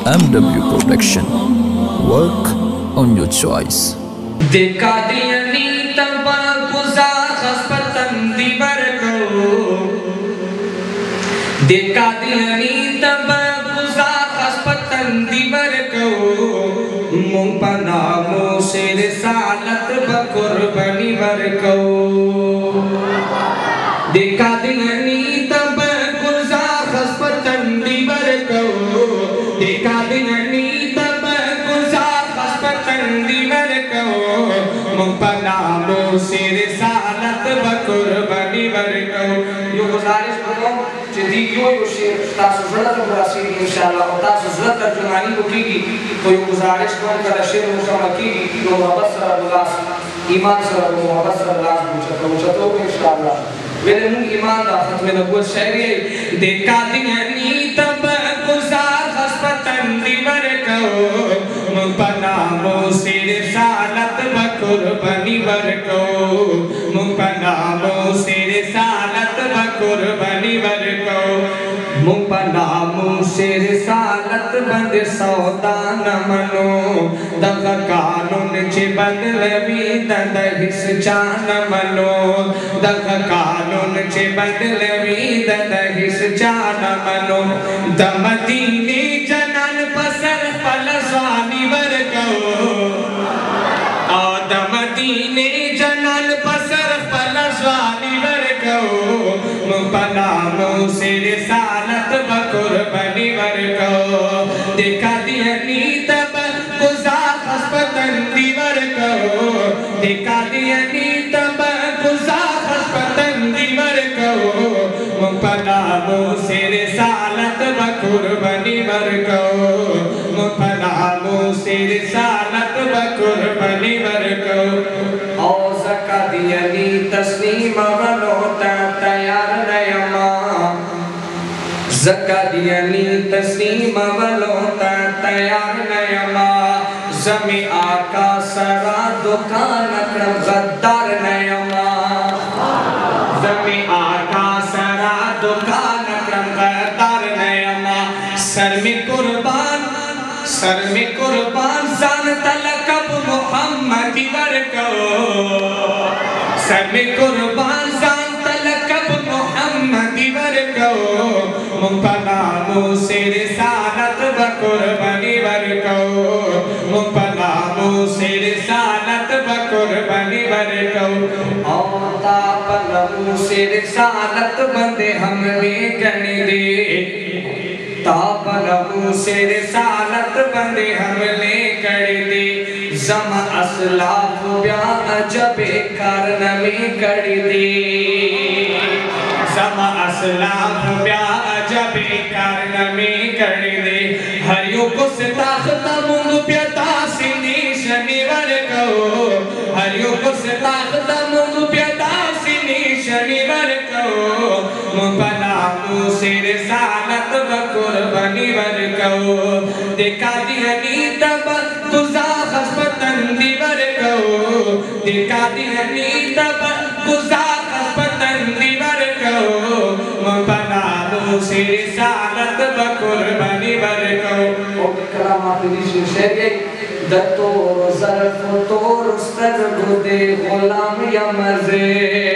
MW Production. Work on your choice. देखा दियनी तबा गुजा खस्पतन दिवर को देखा दियनी तबा गुजा खस्पतन दिवर को मुंपना से रिसालत बकुर्बनी वर को देखा दियनी तबा गुजा खस्पतन दिवर को देखा दियनी मुपनामो से रिसालत बकुर्बनी वर को। यो गुजारिश करो जदी यो शेर तासु ज़रूरत मुरासी इंशाअल्लाह और तासु ज़रूरत तर्जुमानी को कीगी तो यो गुजारिश करो कदा शेर मुकम्मल कीगी यो मोहब्बत से अल्लाह ईमान से मोहब्बत से अल्लाह पूछतो इंशाअल्लाह मेरे मुंह ईमान दा खत्म नबूवत शायरी देखा दियनी तब गुजार खस्पतन दिवर को मुपनामो से रिसालत बकुर्बनी वर को मुपनामो से रिसालत बकुर्बनी वर को मुपनामो से रिसालत बंद सौदा न मनो दग कानून चे बदलवी दद हिस चान मनो दग कानून चे बदलवी दद हिस चान मनो दमदीनी जनन पसर फलस्वानी वर को दमदीने जनन पसर फलस्वानी वर को मुपनामो से रिसालत बकुर्बनी वर को देखा दियनी तब गुजा खस्पतन दिवर को देखा दियनी तब गुजा खस्पतन दिवर को मुपनामो से रिसालत बकुर्बनी वर को मुपनामो से रिसालत बकुर्बनी वर को औ ज़का दियनी तस्लीम वलोता तैयार नयमा ज़का दियनी तस्लीम वलोता तैयार नयमा ज़मी आका सरा दुकान अकरम गद्दार नयमा ज़मी आका सरा दुकान अकरम गद्दार नयमा सर में कुर्बान जान तलकब मोहम्मदी वर को सर में कुर्बान जान तलकब मोहम्मदी वर को मुपनामो से रिसालत बकुर्बनी वर को मुपनामो से रिसालत बकुर्बनी वर को और तापनमो से रिसालत बंदे हमने करने दे तापनमो से रिसालत बंदे हमने कर दे जमा असलाफ ब्या अजबे कारण में कर दे जमा असलाफ ब्या अजबे कारण में कर दे हरियो को सिताखता मुंग प्यता सिनी शनिवार को हरियो को सिताखता मुंग प्यता सिनी शनिवार को मुपनामो से रिसालत बकुर्बनी वर को देखा दियनी तब गुजा खस्पतन दिवर को देखा दियनी तब गुजा खस्पतन दिवर को मुपनामो से रिसालत बकुर्बनी वर को ओ कलाम आखिरी शेर है दत्तो ज़र्फ तो रुस्तर गुदे गुलाम या मज़े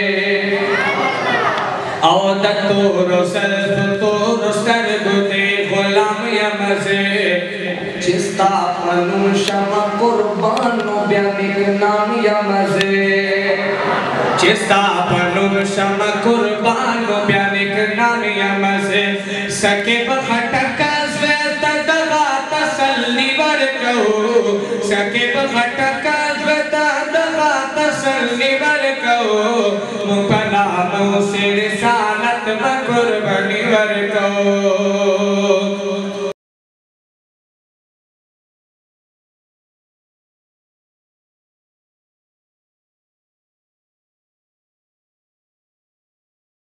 औ दत्तो रुसल्फ तो रुस्तर गुदे गुलाम या मज़े चिस्ता पनु शमा कुर्बानो ब्यानिक नाम या मज़े चिस्ता पनु शमा कुर्बानो ब्यानिक नाम या मज़े सके बखटका ज़्वेत दगा तसल्ली वर को सके बखटका ज़्वेत दगा तसल्ली वर को मुपनामो से रिसालत बकुर्बनी वर को।